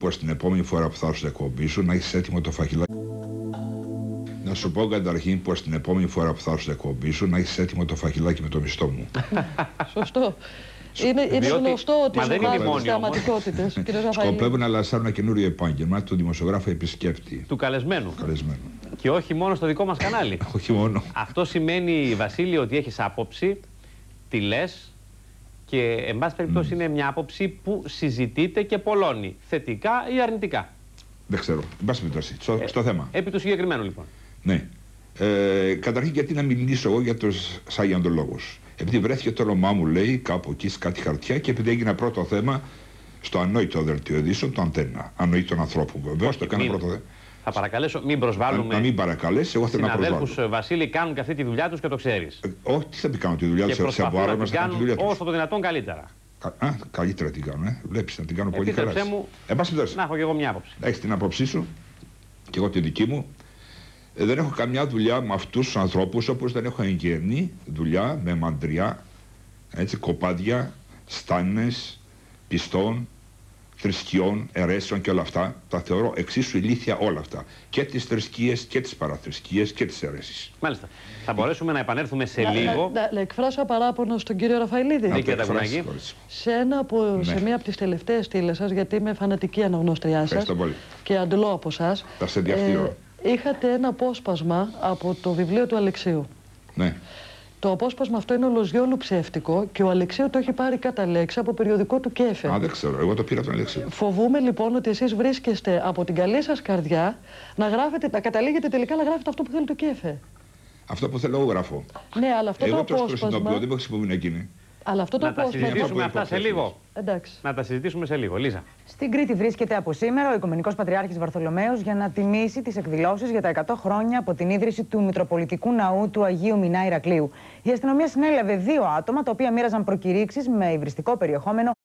πως την επόμενη φορά που θα έρθω στην εκπομπή σου να έχεις έτοιμο το φακελάκι. Να σου πω καταρχήν πως την επόμενη φορά που θα έρθω στην εκπομπή σου να έχεις έτοιμο το φακελάκι με το μισθό μου. Σωστό. Είναι γνωστό ότι βάζει θεαματικότητες, κύριε Ραφαηλίδη. Σκοπεύω να λανσάρω ένα καινούριο επάγγελμα του δημοσιογράφου επισκέπτη. Του καλεσμένου. Καλεσμένου. Και όχι μόνο στο δικό μας κανάλι. Όχι μόνο. Αυτό σημαίνει, Βασίλη, ότι έχεις άποψη, τη λες και εν πάση περιπτώσει είναι μια άποψη που συζητείται και πολλώνει. Θετικά ή αρνητικά. Δεν ξέρω. Εν πάση περιπτώσει. Στο θέμα. Επί του συγκεκριμένου λοιπόν. Ναι. Καταρχήν, γιατί να μιλήσω εγώ για τους σαγιαντολόγους. Επειδή βρέθηκε το όνομά μου, λέει, κάπου εκεί σε κάτι χαρτιά και επειδή έγινε πρώτο θέμα στο ανόητο δελτίο ειδήσεων, το Αντένα. Ανόητων ανθρώπων βεβαίως, το έκανα πρώτο θέμα. Θα παρακαλέσω, μην προσβάλλουμε. Να μην παρακαλέσει, εγώ θέλω να προσβάλλω. Συναδέλφους, Βασίλη, κάνουν και αυτή τη δουλειά τους και το ξέρεις. Όχι, τι θα πει κάνω τη δουλειά τους, σε αμπάρα μας να κάνουν τη δουλειά τους. Όσο το δυνατόν καλύτερα. Καλύτερα την κάνω, Βλέπεις να την κάνω πολύ καλά. Να έχω και εγώ μια άποψη. Έχεις την άποψή σου και εγώ τη δική μου. Δεν έχω καμιά δουλειά με αυτούς τους ανθρώπους, όπως δεν έχω εγγενή δουλειά με μαντριά, έτσι, κοπάδια, στάνες, πιστών, θρησκειών, αιρέσεων και όλα αυτά. Τα θεωρώ εξίσου ηλίθια όλα αυτά. Και τις θρησκείες και τις παραθρησκείες και τις αιρέσεις. Μάλιστα. Θα μπορέσουμε να επανέλθουμε σε λίγο. Να εκφράσω παράπονο στον κύριο Ραφαηλίδη. Σε μία από τις τελευταίες στήλες σας, γιατί είμαι φανατική αναγνώστριά σας και αντλώ από εσάς. Θα σε διαφθείρω. Είχατε ένα απόσπασμα από το βιβλίο του Αλεξίου. Ναι. Το απόσπασμα αυτό είναι ολοζιόλου ψεύτικο και ο Αλεξίου το έχει πάρει κατά λέξη από περιοδικό του Κέφε. Δεν ξέρω. Εγώ το πήρα τον Αλεξίου. Φοβούμαι λοιπόν ότι εσείς βρίσκεστε από την καλή σας καρδιά να καταλήγετε τελικά να γράφετε αυτό που θέλει το Κέφε. Αυτό που θέλω εγώ γράφω. Ναι, αλλά αυτό το απόσπασμα. Δεν έχω χρησιμοποιήσει εκείνη. Αλλά αυτό το να τα συζητήσουμε αυτά σε λίγο. Εντάξει. Να τα συζητήσουμε σε λίγο. Λίζα. Στην Κρήτη βρίσκεται από σήμερα ο Οικουμενικός Πατριάρχης Βαρθολομαίος για να τιμήσει τις εκδηλώσεις για τα 100 χρόνια από την ίδρυση του Μητροπολιτικού Ναού του Αγίου Μινά Ηρακλείου. Η αστυνομία συνέλαβε 2 άτομα τα οποία μοίραζαν προκηρύξεις με υβριστικό περιεχόμενο